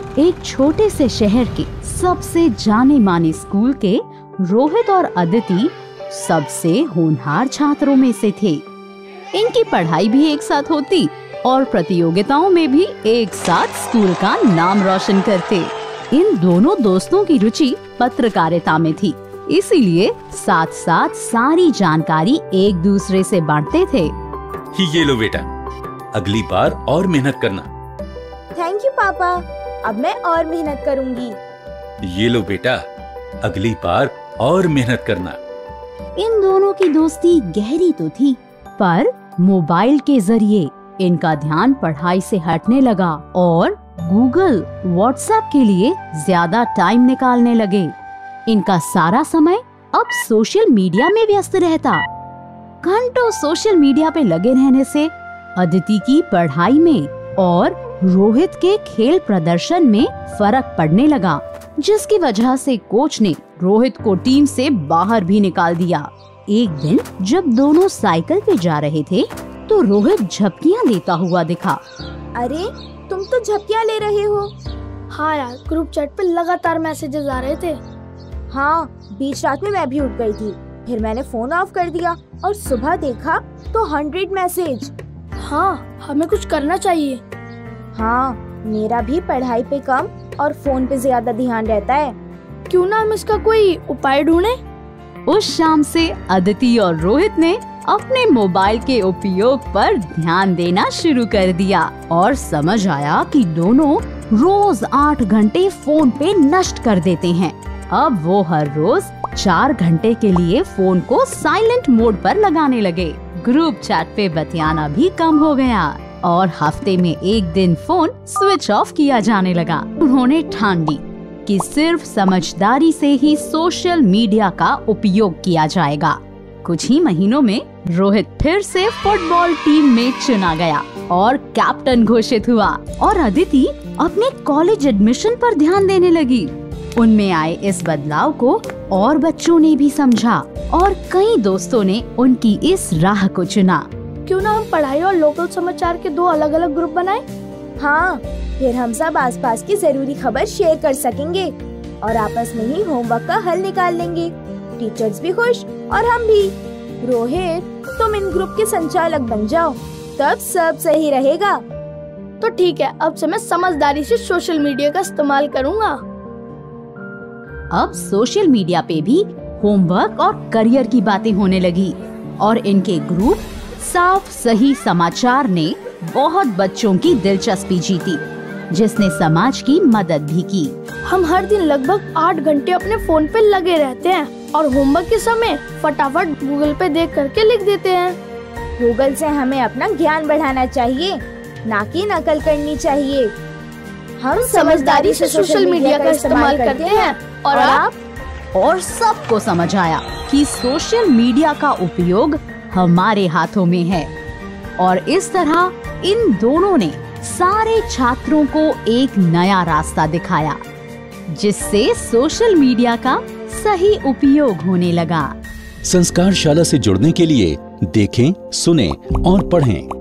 एक छोटे से शहर के सबसे जाने माने स्कूल के रोहित और अदिति सबसे होनहार छात्रों में से थे। इनकी पढ़ाई भी एक साथ होती और प्रतियोगिताओं में भी एक साथ स्कूल का नाम रोशन करते। इन दोनों दोस्तों की रुचि पत्रकारिता में थी, इसीलिए साथ साथ सारी जानकारी एक दूसरे से बांटते थे। ये लो बेटा, अगली बार और मेहनत करना। थैंक यू पापा, अब मैं और मेहनत करूंगी। ये लो बेटा, अगली बार और मेहनत करना। इन दोनों की दोस्ती गहरी तो थी, पर मोबाइल के जरिए इनका ध्यान पढ़ाई से हटने लगा और गूगल, व्हाट्सएप के लिए ज्यादा टाइम निकालने लगे। इनका सारा समय अब सोशल मीडिया में व्यस्त रहता। घंटों सोशल मीडिया पे लगे रहने से अदिति की पढ़ाई में और रोहित के खेल प्रदर्शन में फर्क पड़ने लगा, जिसकी वजह से कोच ने रोहित को टीम से बाहर भी निकाल दिया। एक दिन जब दोनों साइकिल पे जा रहे थे तो रोहित झपकियां लेता हुआ दिखा। अरे तुम तो झपकियां ले रहे हो। हाँ यार, ग्रुप चैट पे लगातार मैसेजेस आ रहे थे। हाँ, बीच रात में मैं भी उठ गई थी, फिर मैंने फोन ऑफ कर दिया और सुबह देखा तो 100 मैसेज। हाँ, हमें कुछ करना चाहिए। हाँ, मेरा भी पढ़ाई पे कम और फोन पे ज्यादा ध्यान रहता है। क्यों ना हम इसका कोई उपाय ढूंढे? उस शाम से अदिति और रोहित ने अपने मोबाइल के उपयोग पर ध्यान देना शुरू कर दिया और समझ आया कि दोनों रोज 8 घंटे फोन पे नष्ट कर देते हैं। अब वो हर रोज 4 घंटे के लिए फोन को साइलेंट मोड पर लगाने लगे। ग्रुप चैट पे बतियाना भी कम हो गया और हफ्ते में एक दिन फोन स्विच ऑफ किया जाने लगा। उन्होंने ठान ली कि सिर्फ समझदारी से ही सोशल मीडिया का उपयोग किया जाएगा। कुछ ही महीनों में रोहित फिर से फुटबॉल टीम में चुना गया और कैप्टन घोषित हुआ और अदिति अपने कॉलेज एडमिशन पर ध्यान देने लगी। उनमें आए इस बदलाव को और बच्चों ने भी समझा और कई दोस्तों ने उनकी इस राह को चुना। क्यों ना हम पढ़ाई और लोकल समाचार के 2 अलग अलग ग्रुप बनाएं? हाँ, फिर हम सब आसपास की जरूरी खबर शेयर कर सकेंगे और आपस में ही होमवर्क का हल निकाल लेंगे। टीचर्स भी खुश और हम भी। रोहित, तुम इन ग्रुप के संचालक बन जाओ, तब सब सही रहेगा। तो ठीक है, अब से मैं समझदारी से सोशल मीडिया का इस्तेमाल करूँगा। अब सोशल मीडिया पे भी होमवर्क और करियर की बातें होने लगी और इनके ग्रुप साफ सही समाचार ने बहुत बच्चों की दिलचस्पी जीती, जिसने समाज की मदद भी की। हम हर दिन लगभग 8 घंटे अपने फोन पे लगे रहते हैं और होमवर्क के समय फटाफट गूगल पे देख करके लिख देते हैं। गूगल से हमें अपना ज्ञान बढ़ाना चाहिए, ना कि नकल करनी चाहिए। हम समझदारी से सोशल मीडिया का इस्तेमाल करते हैं और आप और सबको समझ आया कि सोशल मीडिया का उपयोग हमारे हाथों में है। और इस तरह इन दोनों ने सारे छात्रों को एक नया रास्ता दिखाया, जिससे सोशल मीडिया का सही उपयोग होने लगा। संस्कार शाला से जुड़ने के लिए देखें, सुनें और पढ़ें